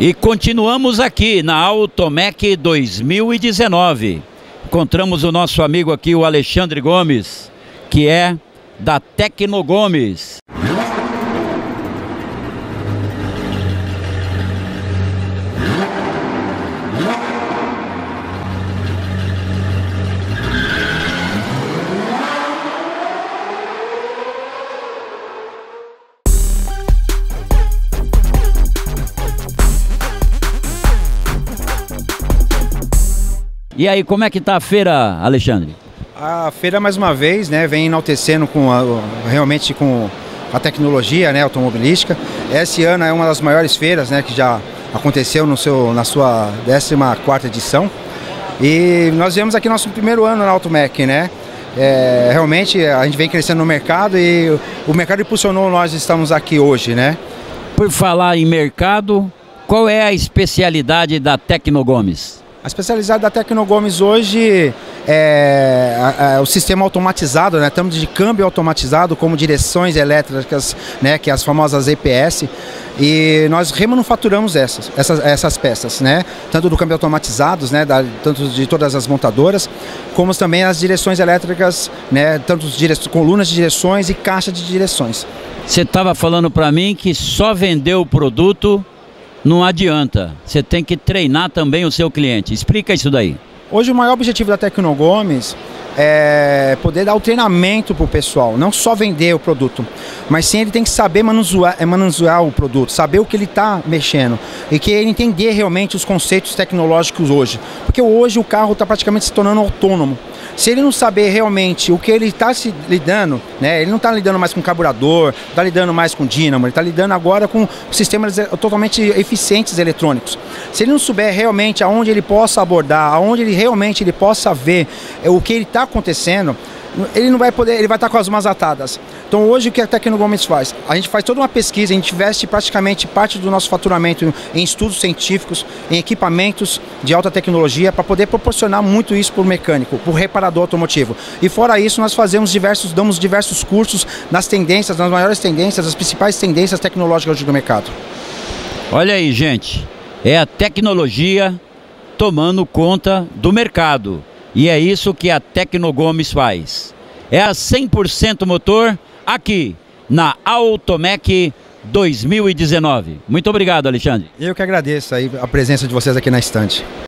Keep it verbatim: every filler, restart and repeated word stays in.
E continuamos aqui na Automec dois mil e dezenove. Encontramos o nosso amigo aqui, o Alexandre Gomes, que é da Tecnogomes. E aí, como é que tá a feira, Alexandre? A feira, mais uma vez, né, vem enaltecendo com a, realmente com a tecnologia, né, automobilística. Esse ano é uma das maiores feiras, né, que já aconteceu no seu, na sua décima quarta edição. E nós viemos aqui nosso primeiro ano na Automec, né? É, realmente a gente vem crescendo no mercado e o mercado impulsionou nós estamos aqui hoje, né? Por falar em mercado, qual é a especialidade da Tecnogomes? A especialidade da Tecnogomes hoje é, é, é o sistema automatizado, né? Tanto de câmbio automatizado como direções elétricas, né? Que é as famosas E P S. E nós remanufaturamos essas, essas, essas peças, né? Tanto do câmbio automatizados, né? Da, tanto de todas as montadoras, como também as direções elétricas, né? Tanto dire... colunas de direções e caixa de direções. Você estava falando para mim que só vendeu o produto não adianta, você tem que treinar também o seu cliente. Explica isso daí. Hoje o maior objetivo da Tecnogomes é poder dar o treinamento para o pessoal, não só vender o produto, mas sim ele tem que saber manusear, manusear o produto, saber o que ele está mexendo e que ele entender realmente os conceitos tecnológicos hoje, porque hoje o carro está praticamente se tornando autônomo. Se ele não saber realmente o que ele está se lidando, né, ele não está lidando mais com carburador, não está lidando mais com dínamo, ele está lidando agora com sistemas totalmente eficientes eletrônicos. Se ele não souber realmente aonde ele possa abordar, aonde ele realmente ele possa ver o que ele está acontecendo, ele não vai poder, ele vai estar com as mãos atadas. Então hoje o que a Tecnogomes faz? A gente faz toda uma pesquisa, a gente investe praticamente parte do nosso faturamento em estudos científicos, em equipamentos de alta tecnologia para poder proporcionar muito isso para o mecânico, para o reparador automotivo. E fora isso nós fazemos diversos, damos diversos cursos nas tendências, nas maiores tendências, as principais tendências tecnológicas hoje do mercado. Olha aí, gente, é a tecnologia tomando conta do mercado. E é isso que a Tecnogomes faz. É a cem por cento motor aqui na Automec dois mil e dezenove. Muito obrigado, Alexandre. Eu que agradeço aí a presença de vocês aqui na estande.